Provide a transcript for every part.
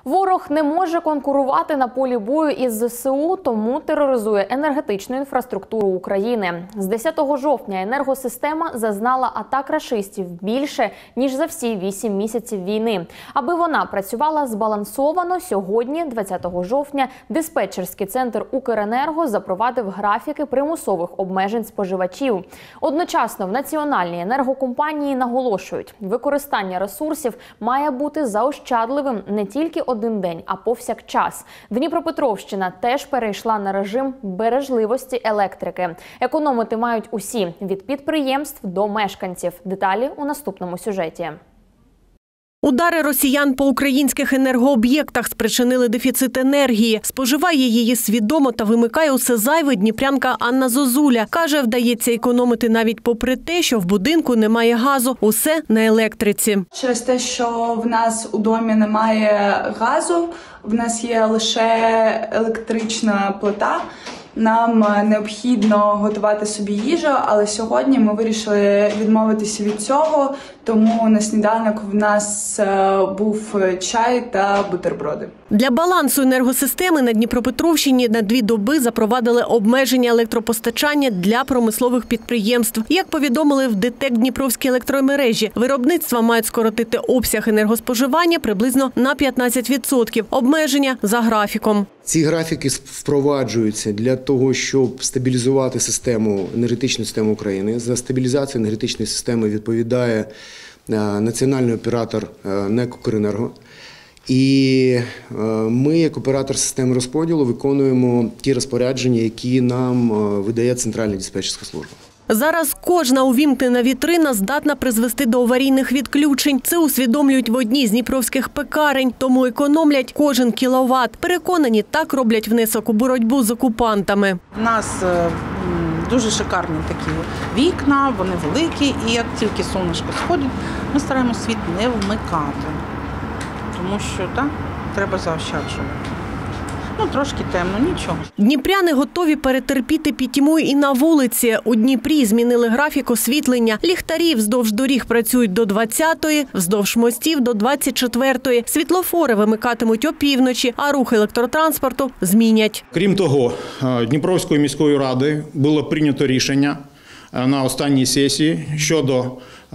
Ворог не може конкурувати на полі бою із ЗСУ, тому тероризує енергетичну інфраструктуру України. З 10 жовтня енергосистема зазнала атак рашистів більше, ніж за всі 8 місяців війни. Аби вона працювала збалансовано, сьогодні, 20 жовтня, диспетчерський центр «Укренерго» запровадив графіки примусових обмежень споживачів. Одночасно в національній енергокомпанії наголошують, використання ресурсів має бути заощадливим не тільки один день, а повсякчас. Дніпропетровщина теж перейшла на режим бережливості електрики. Економити мають усі – від підприємств до мешканців. Деталі у наступному сюжеті. Удари росіян по українських енергооб'єктах спричинили дефіцит енергії. Споживає її свідомо та вимикає усе зайве дніпрянка Анна Зозуля. Каже, вдається економити навіть попри те, що в будинку немає газу. Усе на електриці. Через те, що в нас у домі немає газу, в нас є лише електрична плита. Нам необхідно готувати собі їжу, але сьогодні ми вирішили відмовитися від цього, тому на сніданок в нас був чай та бутерброди. Для балансу енергосистеми на Дніпропетровщині на 2 доби запровадили обмеження електропостачання для промислових підприємств. Як повідомили в ДТЕК Дніпровські електромережі, виробництва мають скоротити обсяг енергоспоживання приблизно на 15%. Обмеження за графіком. Ці графіки впроваджуються для того, щоб стабілізувати систему, енергетичну систему України. За стабілізацію енергетичної системи відповідає національний оператор НЕК «Укренерго». І ми, як оператор системи розподілу, виконуємо ті розпорядження, які нам видає Центральна диспетчерська служба. Зараз кожна увімкнена вітрина здатна призвести до аварійних відключень. Це усвідомлюють в одній з дніпровських пекарень, тому економлять кожен кіловат. Переконані, так роблять внесок у боротьбу з окупантами. У нас дуже шикарні такі вікна, вони великі, і як тільки сонечко сходить, ми стараємося світ не вмикати, тому що так, треба заощаджувати. Трошки темно, нічого. Дніпряни готові перетерпіти пітьму і на вулиці. У Дніпрі змінили графік освітлення. Ліхтарі вздовж доріг працюють до 20-ї, вздовж мостів до 24-ї. Світлофори вимикатимуть опівночі, а рух електротранспорту змінять. Крім того, Дніпровською міською радою було прийнято рішення на останній сесії щодо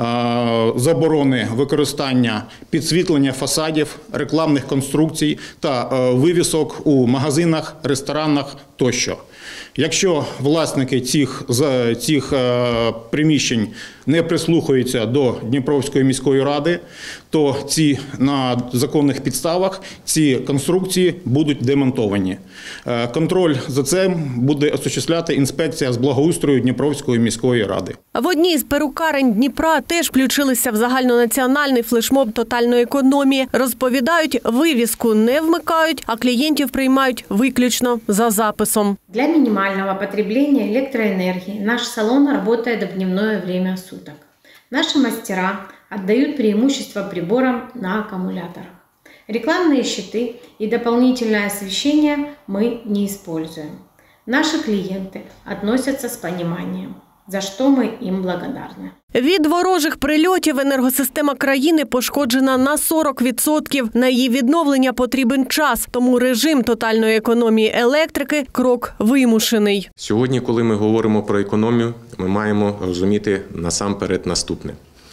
заборони використання підсвітлення фасадів, рекламних конструкцій та вивісок у магазинах, ресторанах тощо. Якщо власники цих приміщень не прислухаються до Дніпровської міської ради, то на законних підставах ці конструкції будуть демонтовані. Контроль за цим буде осуществляти інспекція з благоустрою Дніпровської міської ради. В одній з перукарень Дніпра теж включилися в загальнонаціональний флешмоб тотальної економії. Розповідають, вивіску не вмикають, а клієнтів приймають виключно за записом. Для минимального потребления электроэнергии наш салон работает в дневное время суток. Наши мастера отдают преимущество приборам на аккумуляторах. Рекламные щиты и дополнительное освещение мы не используем. Наши клиенты относятся с пониманием, за що ми їм благодарні. Від ворожих прильотів енергосистема країни пошкоджена на 40%. На її відновлення потрібен час, тому режим тотальної економії електрики – крок вимушений. Сьогодні, коли ми говоримо про економію, ми маємо розуміти насамперед наступне.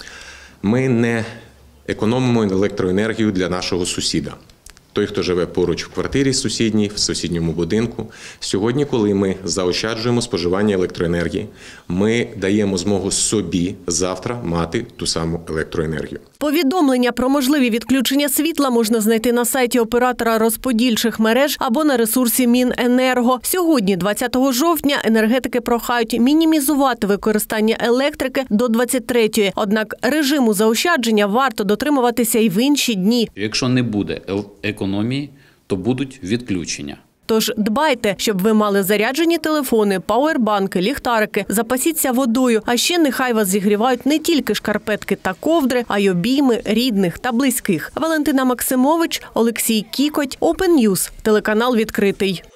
Ми не економимо електроенергію для нашого сусіда. Той, хто живе поруч в квартирі сусідній, в сусідньому будинку. Сьогодні, коли ми заощаджуємо споживання електроенергії, ми даємо змогу собі завтра мати ту саму електроенергію. Повідомлення про можливі відключення світла можна знайти на сайті оператора розподільчих мереж або на ресурсі Міненерго. Сьогодні, 20 жовтня, енергетики прохають мінімізувати використання електрики до 23-ї. Однак режиму заощадження варто дотримуватися і в інші дні. Якщо не буде економії, то будуть відключення. Тож дбайте, щоб ви мали заряджені телефони, пауербанки, ліхтарики, запасіться водою, а ще нехай вас зігрівають не тільки шкарпетки та ковдри, а й обійми рідних та близьких. Валентина Максимович, Олексій Кікоть, Open News, телеканал «Відкритий».